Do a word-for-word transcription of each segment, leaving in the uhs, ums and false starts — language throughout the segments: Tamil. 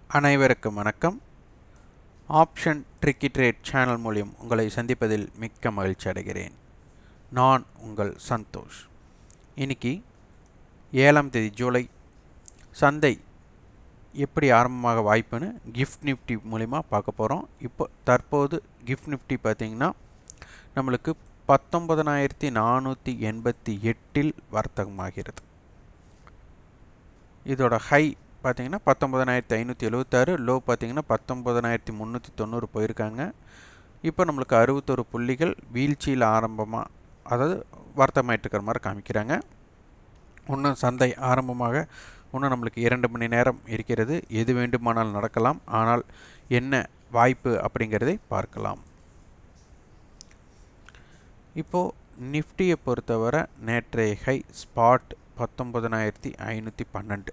அனைவருக்கும் வணக்கம். ஆப்ஷன் ட்ரிக்கி ட்ரேட் சேனல் மூலம் உங்களை சந்திப்பதில் மிக்க மகிழ்ச்சி அடைகிறேன். நான் உங்கள் சந்தோஷ். இன்னைக்கு ஏழாம் தேதி ஜூலை சந்தை எப்படி ஆரம்பமாக வாய்ப்புன்னு கிஃப்ட் நிஃப்டி மூலிமா பார்க்க போகிறோம். இப்போ தற்போது கிஃப்ட் நிஃப்டி பார்த்திங்கன்னா நம்மளுக்கு பத்தொன்பதனாயிரத்தி நானூற்றி எண்பத்தி எட்டில் வர்த்தகமாகிறது. இதோட ஹை பார்த்தீங்கன்னா பத்தொன்பதனாயிரத்தி ஐநூற்றி எழுபத்தாறு, லோ பார்த்தீங்கன்னா பத்தொன்பதனாயிரத்தி முந்நூற்றி தொண்ணூறு போயிருக்காங்க. இப்போ நம்மளுக்கு அறுபத்தொரு புள்ளிகள் வீழ்ச்சியில் ஆரம்பமாக, அதாவது வர்த்தகமாயிட்டு இருக்கிற மாதிரி காமிக்கிறாங்க. இன்னும் சந்தை ஆரம்பமாக இன்னும் நம்மளுக்கு இரண்டு மணி நேரம் இருக்கிறது. எது வேண்டுமானால் நடக்கலாம். ஆனால் என்ன வாய்ப்பு அப்படிங்கிறதை பார்க்கலாம். இப்போது நிஃப்டியை பொறுத்தவரை நேற்றைய ஹை ஸ்பாட் பத்தொன்பதனாயிரத்தி ஐநூற்றி பன்னெண்டு,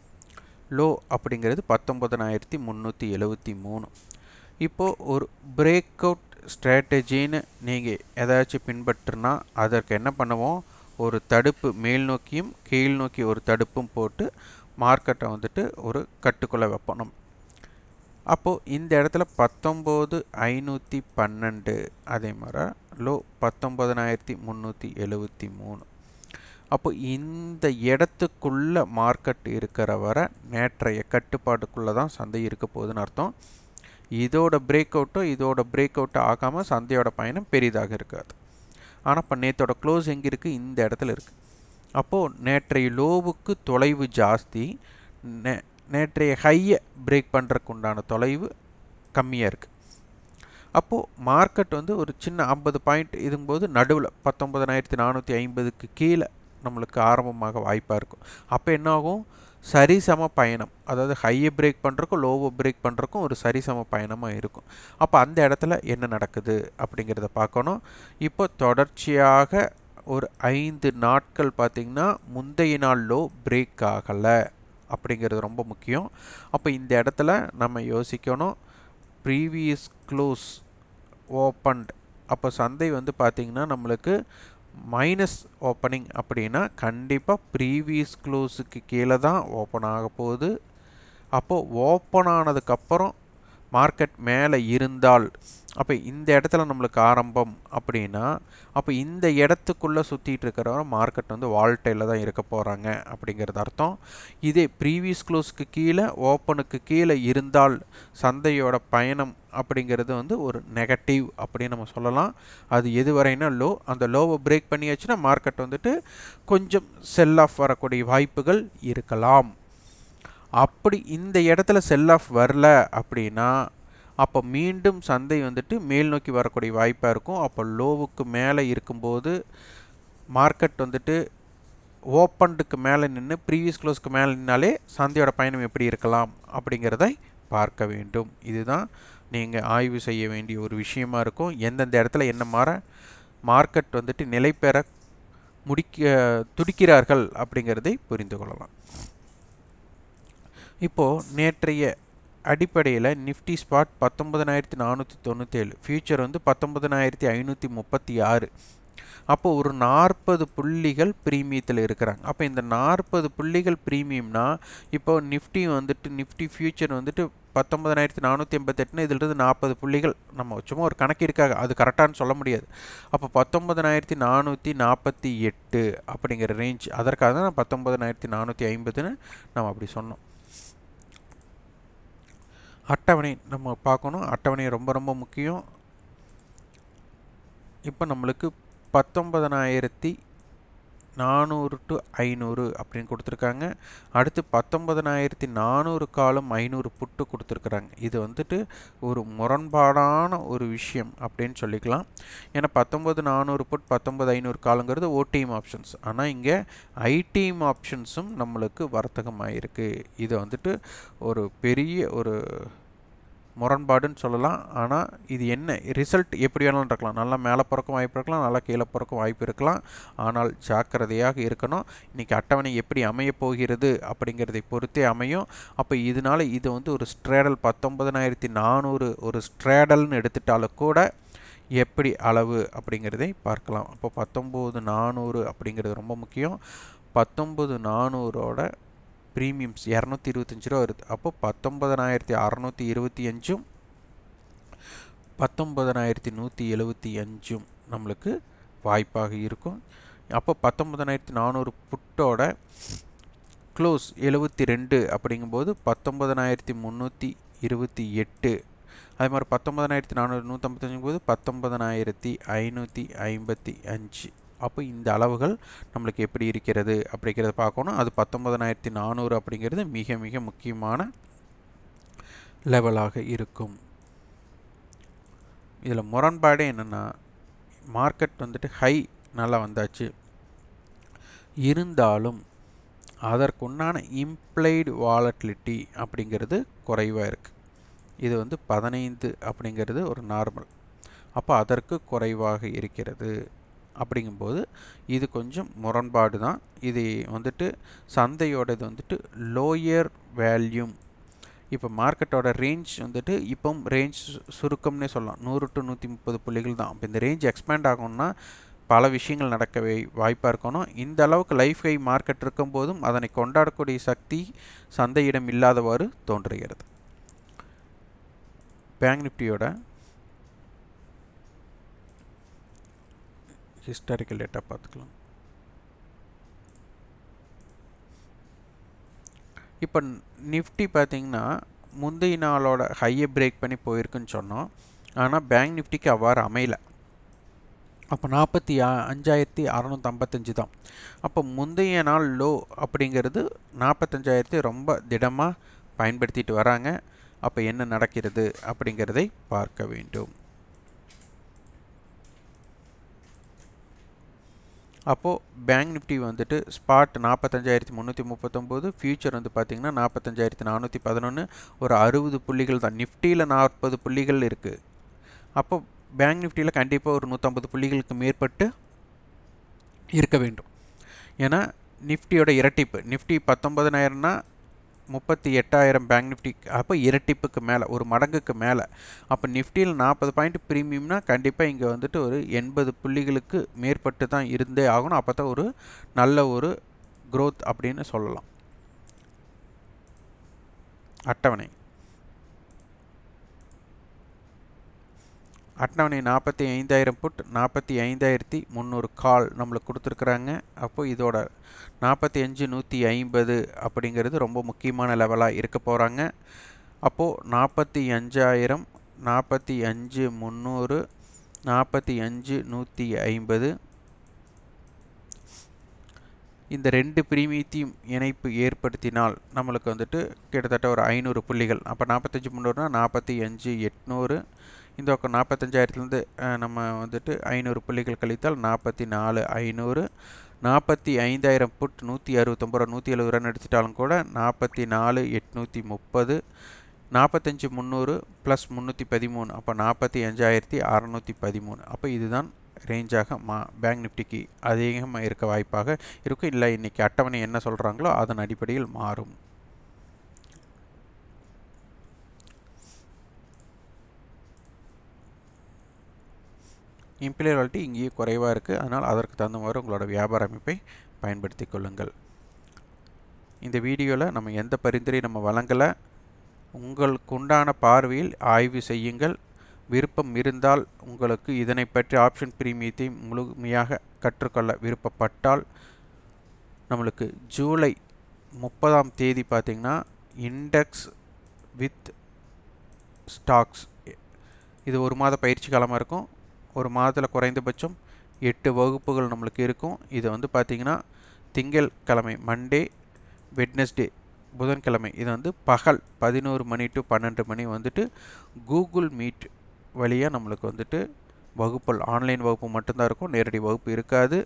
லோ அப்படிங்கிறது பத்தொன்பதனாயிரத்தி முந்நூற்றி எழுபத்தி மூணு. இப்போது ஒரு பிரேக் அவுட் ஸ்ட்ராட்டஜின்னு நீங்கள் ஏதாச்சும் பின்பற்றுனா அதற்கு என்ன பண்ணுவோம், ஒரு தடுப்பு மேல் நோக்கியும் கீழ் நோக்கி ஒரு தடுப்பும் போட்டு மார்க்கெட்டை வந்துட்டு ஒரு கட்டுக்குள்ளே வைப்போம். அப்போது இந்த இடத்துல பத்தொம்போது ஐநூற்றி பன்னெண்டு, அதே மாதிரி லோ பத்தொன்பதனாயிரத்தி முந்நூற்றி எழுபத்தி மூணு. அப்போ இந்த இடத்துக்குள்ள மார்க்கெட் இருக்கிற வர நேற்றைய கட்டுப்பாட்டுக்குள்ளே தான் சந்தை இருக்க போகுதுன்னு அர்த்தம். இதோட பிரேக் அவுட்டோ இதோட பிரேக் அவுட்டோ ஆகாமல் சந்தையோட பயணம் பெரிதாக இருக்காது. ஆனால் இப்போ நேற்றோட க்ளோஸ் எங்கே இருக்குது, இந்த இடத்துல இருக்குது. அப்போது நேற்றைய லோவுக்கு தொலைவு ஜாஸ்தி, நே நேற்றைய ஹையை பிரேக் பண்ணுறதுக்கு உண்டான தொலைவு கம்மியாக இருக்குது. அப்போது மார்க்கெட் வந்து ஒரு சின்ன ஐம்பது பாயிண்ட் இதுங்கும்போது நடுவில் பத்தொன்பதனாயிரத்தி நானூற்றி ஐம்பதுக்கு கீழே நம்மளுக்கு ஆரம்பமாக வாய்ப்பாக இருக்கும். அப்போ என்னாகும், சரிசம பயணம், அதாவது ஹையை பிரேக் பண்ணுறக்கும் லோவை பிரேக் பண்ணுறக்கும் ஒரு சரிசம பயணமாக இருக்கும். அப்போ அந்த இடத்துல என்ன நடக்குது அப்படிங்கிறத பார்க்கணும். இப்போ தொடர்ச்சியாக ஒரு ஐந்து நாட்கள் பார்த்திங்கன்னா முந்தைய நாள் லோ பிரேக் ஆகலை அப்படிங்கிறது ரொம்ப முக்கியம். அப்போ இந்த இடத்துல நம்ம யோசிக்கணும், ப்ரீவியஸ் க்ளோஸ் ஓப்பன்ட். அப்போ சந்தை வந்து பார்த்திங்கன்னா நம்மளுக்கு மைனஸ் ஓப்பனிங் அப்படின்னா கண்டிப்பாக ப்ரீவியஸ் க்ளோஸுக்கு கீழே தான் ஓப்பன் ஆக போகுது. அப்போது ஓப்பன் ஆனதுக்கப்புறம் மார்க்கெட் மேலே இருந்தால், அப்போ இந்த இடத்துல நம்மளுக்கு ஆரம்பம் அப்படின்னா அப்போ இந்த இடத்துக்குள்ளே சுற்றிட்டு இருக்கிறவர மார்க்கெட் வந்து வால்டையில் தான் இருக்க போகிறாங்க அப்படிங்கிறது அர்த்தம். இதே ப்ரீவியஸ் க்ளோஸுக்கு கீழே ஓப்பனுக்கு கீழே இருந்தால் சந்தையோட பயணம் அப்படிங்கிறது வந்து ஒரு நெகட்டிவ் அப்படின்னு நம்ம சொல்லலாம். அது எது வரைனா லோ, அந்த லோவை பிரேக் பண்ணியாச்சுன்னா மார்க்கெட் வந்துட்டு கொஞ்சம் செல் ஆஃப் வரக்கூடிய வாய்ப்புகள் இருக்கலாம். அப்படி இந்த இடத்துல செல் ஆஃப் வரல அப்படின்னா அப்போ மீண்டும் சந்தை வந்துட்டு மேல் நோக்கி வரக்கூடிய வாய்ப்பாக இருக்கும். அப்போ லோவுக்கு மேலே இருக்கும்போது மார்க்கெட் வந்துட்டு ஓப்பனுக்கு மேலே நின்று ப்ரீவியஸ் க்ளோஸ்க்கு மேலே நின்னாலே சந்தையோட பயணம் எப்படி இருக்கலாம் அப்படிங்கிறதை பார்க்க வேண்டும். இதுதான் நீங்கள் ஆய்வு செய்ய வேண்டிய ஒரு விஷயமா இருக்கும். எந்தெந்த இடத்துல என்ன மாற மார்க்கெட் வந்துட்டு நிலை பெற முடிக்க துடிக்கிறார்கள் அப்படிங்கிறதை புரிந்து கொள்ளலாம். இப்போது நேற்றைய அடிப்படையில் நிஃப்டி ஸ்பாட் பத்தொன்பதனாயிரத்தி நானூற்றி தொண்ணூற்றேழு, ஃபியூச்சர் வந்து பத்தொன்பதனாயிரத்தி ஐநூற்றி முப்பத்தி ஆறு. அப்போது ஒரு நாற்பது புள்ளிகள் ப்ரீமியத்தில் இருக்கிறாங்க. அப்போ இந்த நாற்பது புள்ளிகள் ப்ரீமியம்னா இப்போ நிஃப்டி வந்துட்டு நிஃப்டி ஃபியூச்சர் வந்துட்டு பத்தொன்பதனாயிரத்தி நானூற்றி எண்பத்தெட்டுன்னு இதிலிருந்து நாற்பது புள்ளிகள் நம்ம சும்மா ஒரு கணக்கு இருக்காங்க, அது கரெக்டானு சொல்ல முடியாது. அப்போ பத்தொன்பதனாயிரத்தி நானூற்றி நாற்பத்தி எட்டு அப்படிங்கிற ரேஞ்ச், அதற்காக தான் நான் பத்தொன்பதனாயிரத்தி நானூற்றி ஐம்பதுன்னு நம்ம அப்படி சொன்னோம். அட்டவணை நம்ம பார்க்கணும். அட்டவணை ரொம்ப ரொம்ப முக்கியம். இப்போ நம்மளுக்கு பத்தொன்பதனாயிரத்தி நானூறு டு ஐநூறு அப்படின்னு கொடுத்துருக்காங்க. அடுத்து பத்தொன்பதனாயிரத்தி நானூறு காலம் ஐநூறு புட்டு கொடுத்துருக்குறாங்க. இது வந்துட்டு ஒரு முரண்பாடான ஒரு விஷயம் அப்படின்னு சொல்லிக்கலாம். ஏன்னா பத்தொம்பது நானூறு புட் பத்தொம்பது ஐநூறு காலங்கிறது ஓடிஎம் ஆப்ஷன்ஸ், ஆனால் இங்கே ஐடிஎம் ஆப்ஷன்ஸும் நம்மளுக்கு வர்த்தகமாயிருக்கு. இது வந்துட்டு ஒரு பெரிய ஒரு முரண்பாடுன்னு சொல்லலாம். ஆனால் இது என்ன ரிசல்ட் எப்படி வேணாலும் இருக்கலாம். நல்லா மேலே போகிறக்கும் வாய்ப்பு இருக்கலாம், நல்லா கீழே போகிறக்கும் வாய்ப்பு இருக்கலாம். ஆனால் ஜாக்கிரதையாக இருக்கணும். இன்றைக்கி அட்டவணை எப்படி அமைய போகிறது அப்படிங்கிறதை பொறுத்தே அமையும். அப்போ இதனால் இது வந்து ஒரு ஸ்ட்ரேடல் பத்தொன்பதனாயிரத்தி நானூறு ஒரு ஸ்ட்ரேடல்னு எடுத்துட்டாலும் கூட எப்படி அளவு அப்படிங்கிறதை பார்க்கலாம். அப்போ பத்தொம்போது நானூறு அப்படிங்கிறது ரொம்ப முக்கியம். பத்தொம்பது நானூறோட ப்ரீமியம்ஸ் இரநூத்தி இருபத்தஞ்சு ரூபா வருது. அப்போ பத்தொன்பதனாயிரத்தி அறநூற்றி இருபத்தி அஞ்சும் பத்தொன்பதனாயிரத்தி நூற்றி எழுபத்தி அஞ்சும் நம்மளுக்கு வாய்ப்பாக இருக்கும். அப்போ பத்தொன்பதனாயிரத்தி நானூறு புட்டோட க்ளோஸ் எழுபத்தி ரெண்டு அப்படிங்கும்போது பத்தொன்பதனாயிரத்தி முந்நூற்றி இருபத்தி எட்டு, அதே மாதிரி பத்தொன்பதனாயிரத்தி நானூறு நூற்றம்பத்தஞ்சும் போது பத்தொன்பதனாயிரத்தி ஐநூற்றி ஐம்பத்தி அஞ்சு. அப்போ இந்த அளவுகள் நம்மளுக்கு எப்படி இருக்கிறது அப்படிங்கிறத பார்க்கணும். அது பத்தொன்பதனாயிரத்தி நானூறு அப்படிங்கிறது மிக மிக முக்கியமான லெவலாக இருக்கும். இதில் முரண்பாடு என்னென்னா, மார்க்கெட் வந்துட்டு ஹை நல்லா வந்தாச்சு, இருந்தாலும் அதற்குண்டான இம்ப்ளைடு வாலட்டிலிட்டி அப்படிங்கிறது குறைவாக இருக்குது. இது வந்து பதினைந்து அப்படிங்கிறது ஒரு நார்மல், அப்போ அதற்கு குறைவாக இருக்கிறது. அப்படிங்கும்போது இது கொஞ்சம் முரண்பாடு தான். இது வந்துட்டு சந்தையோடது வந்துட்டு லோயர் வேல்யூம். இப்போ மார்க்கெட்டோட ரேஞ்ச் வந்துட்டு இப்போ ரேஞ்ச் சுருக்கம்னே சொல்லலாம், நூறு டு நூற்றி முப்பது புள்ளிகள் தான். அப்போ இந்த ரேஞ்ச் எக்ஸ்பேண்ட் ஆகணும்னா பல விஷயங்கள் நடக்கவே வாய்ப்பாக இருக்கணும். இந்த அளவுக்கு லைஃப் ஹை மார்க்கெட் இருக்கும்போதும் அதனை கொண்டாடக்கூடிய சக்தி சந்தையிடம் இல்லாதவாறு தோன்றுகிறது. பேங்க் நிஃப்டியோட ஹிஸ்டாரிக்கல் டேட்டா பார்த்துக்கலாம். இப்போ நிஃப்டி பார்த்திங்கன்னா முந்தைய நாளோட ஹையை பிரேக் பண்ணி போயிருக்குன்னு சொன்னோம். ஆனால் பேங்க் நிஃப்டிக்கு அவ்வாறு அமையலை. அப்போ நாற்பத்தி அஞ்சாயிரத்தி அறநூற்றி ஐம்பத்தஞ்சு தான். அப்போ முந்தைய நாள் லோ அப்படிங்கிறது நாற்பத்தஞ்சாயிரத்தி ரொம்ப திடமாக பயன்படுத்திட்டு வராங்க. அப்போ என்ன நடக்கிறது அப்படிங்கிறதை பார்க்க வேண்டும். அப்போது பேங்க் நிஃப்டி வந்துட்டு ஸ்பாட் நாற்பத்தஞ்சாயிரத்தி முந்நூற்றி முப்பத்தொம்போது, ஃபியூச்சர் வந்து பார்த்திங்கன்னா நாற்பத்தஞ்சாயிரத்தி நானூற்றி பதினொன்று, ஒரு அறுபது புள்ளிகள் தான். நிஃப்டியில் நாற்பது புள்ளிகள் இருக்குது. அப்போ பேங்க் நிஃப்டியில் கண்டிப்பாக ஒரு நூற்றம்பது புள்ளிகளுக்கு மேற்பட்டு இருக்க வேண்டும். ஏன்னா நிஃப்டியோட இரட்டிப்பு, நிஃப்டி பத்தொன்பதாயிரம்னா முப்பத்தி எட்டாயிரம் பேங்க் நிஃப்டி, அப்போ இரட்டிப்புக்கு மேலே, ஒரு மடங்குக்கு மேலே. அப்போ நிஃப்டியில் நாற்பது பாயிண்ட் ப்ரீமியம்னா கண்டிப்பாக இங்கே வந்துட்டு ஒரு எண்பது புள்ளிகளுக்கு மேற்பட்டு தான் இருந்தே ஆகணும். அப்போ தான் ஒரு நல்ல ஒரு க்ரோத் அப்படின்னு சொல்லலாம். அட்டவணை அட்டவணை நாற்பத்தி ஐந்தாயிரம் புட், நாற்பத்தி ஐந்தாயிரத்தி முந்நூறு கால் நம்மளுக்கு கொடுத்துருக்குறாங்க. அப்போது இதோட நாற்பத்தி அஞ்சு நூற்றி ஐம்பது அப்படிங்கிறது ரொம்ப முக்கியமான லெவலாக இருக்க போகிறாங்க. அப்போது நாற்பத்தி அஞ்சாயிரம், நாற்பத்தி அஞ்சு முந்நூறு, நாற்பத்தி அஞ்சு நூற்றி ஐம்பது, இந்த ரெண்டு பிரீமியத்தையும் இணைப்பு ஏற்படுத்தினால் நம்மளுக்கு வந்துட்டு கிட்டத்தட்ட ஒரு ஐநூறு புள்ளிகள். அப்போ நாற்பத்தஞ்சு முந்நூறுனா நாற்பத்தி அஞ்சு எட்நூறு, இந்த பக்கம் நாற்பத்தஞ்சாயிரத்துலேருந்து நம்ம வந்துட்டு ஐநூறு புள்ளிகள் கழித்தால் நாற்பத்தி நாலு ஐநூறு, நாற்பத்தி ஐந்தாயிரம் புட் நூற்றி அறுபத்தொம்பது ரூபா, நூற்றி எழுபது ரன் எடுத்துட்டாலும் கூட நாற்பத்தி நாலு எட்நூற்றி முப்பது, நாற்பத்தஞ்சு முந்நூறு ப்ளஸ் முந்நூற்றி பதிமூணு, அப்போ நாற்பத்தி அஞ்சாயிரத்தி அறநூற்றி பதிமூணு. அப்போ இதுதான் ரேஞ்சாக மா பேங்க் நிஃப்டிக்கு அதிகமாக இருக்க வாய்ப்பாக இருக்கும். இல்லை இன்றைக்கி அட்டவணை என்ன சொல்கிறாங்களோ அதன் அடிப்படையில் மாறும். இம்ப்ளைடு வாலட்டிலிட்டி இங்கேயே குறைவாக இருக்குது. அதனால் அதற்கு தகுந்த மாதிரி உங்களோட வியாபார அமைப்பை பயன்படுத்தி கொள்ளுங்கள். இந்த வீடியோவில் நம்ம எந்த பரிந்துரை நம்ம வழங்கலை. உங்களுக்கு உண்டான பார்வையில் ஆய்வு செய்யுங்கள். விருப்பம் இருந்தால் உங்களுக்கு இதனை பற்றி ஆப்ஷன் பிரீமியத்தை முழுமையாக கற்றுக்கொள்ள விருப்பப்பட்டால் நம்மளுக்கு ஜூலை முப்பதாம் தேதி பார்த்திங்கன்னா இண்டெக்ஸ் வித் ஸ்டாக்ஸ், இது ஒரு மாத பயிற்சி காலமாக இருக்கும். ஒரு மாதத்தில் குறைந்தபட்சம் எட்டு வகுப்புகள் நம்மளுக்கு இருக்கும். இது வந்து பார்த்திங்கன்னா திங்கள் கிழமை மண்டே, வெட்னஸ்டே புதன்கிழமை, இது வந்து பகல் பதினோரு மணி டு பன்னெண்டு மணி வந்துட்டு கூகுள் மீட் வழியாக நம்மளுக்கு வந்துட்டு வகுப்புகள், ஆன்லைன் வகுப்பு மட்டும்தான் இருக்கும், நேரடி வகுப்பு இருக்காது.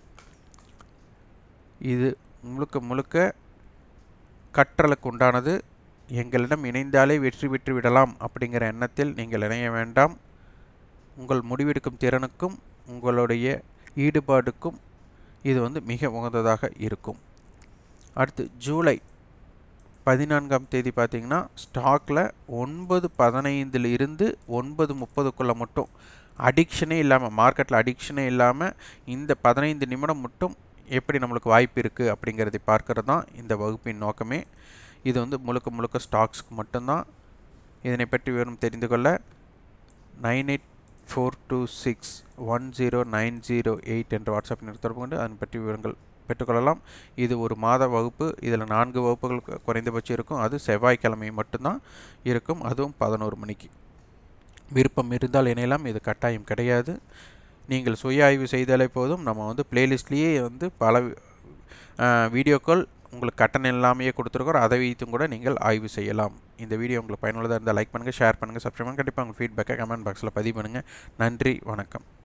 இது முழுக்க முழுக்க கற்றலுக்கு உண்டானது. எங்களிடம் இணைந்தாலே வெற்றி பெற்று விடலாம் அப்படிங்கிற எண்ணத்தில் நீங்கள் இணைய வேண்டாம். உங்கள் முடிவெடுக்கும் திறனுக்கும் உங்களுடைய ஈடுபாடுக்கும் இது வந்து மிக உகந்ததாக இருக்கும். அடுத்து ஜூலை பதினான்காம் தேதி பார்த்திங்கன்னா ஸ்டாக்கில் ஒன்பது பதினைந்தில் இருந்து ஒன்பது முப்பதுக்குள்ளே மட்டும் அடிக்ஷனே இல்லாமல், மார்க்கெட்டில் அடிக்ஷனே இல்லாமல் இந்த பதினைந்து நிமிடம் மட்டும் எப்படி நம்மளுக்கு வாய்ப்பு இருக்குது அப்படிங்கிறதை பார்க்கறது தான் இந்த வகுப்பின் நோக்கமே. இது வந்து முழுக்க முழுக்க ஸ்டாக்ஸ்க்கு மட்டும்தான். இதனை பற்றி விவரம் தெரிந்து கொள்ள nine eight four two six one zero nine zero eight என்ற வாட்ஸ்அப் எண்ணில் தொடர்பு கொண்டு அதன் பற்றி விவரங்கள் பெற்றுக்கொள்ளலாம். இது ஒரு மாத வகுப்பு. இதில் நான்கு வகுப்புகள் குறைந்தபட்சம் இருக்கும். அது செவ்வாய்க்கிழமை மட்டும்தான் இருக்கும், அதுவும் பதினோரு மணிக்கு. விருப்பம் இருந்தால் இணையலாம், இது கட்டாயம் கிடையாது. நீங்கள் சுய ஆய்வு செய்தாலே போதும். நம்ம வந்து பிளேலிஸ்ட்லேயே வந்து பல வீடியோக்கள் உங்களுக்கு கட்டணம் இல்லாமையே கொடுத்துருக்கோம். அதை வைத்தும் கூட நீங்கள் ஆய்வு செய்யலாம். இந்த வீடியோ உங்களுக்கு பயனுள்ளதாக இருந்தால் லைக் பண்ணுங்கள், ஷேர் பண்ணுங்கள், சப்ஸ்கிரைப் பண்ணுங்கள். கண்டிப்பாக உங்கள் ஃபீட்பேக்கை கமெண்ட் பாக்ஸில் பதிவு பண்ணுங்கள். நன்றி, வணக்கம்.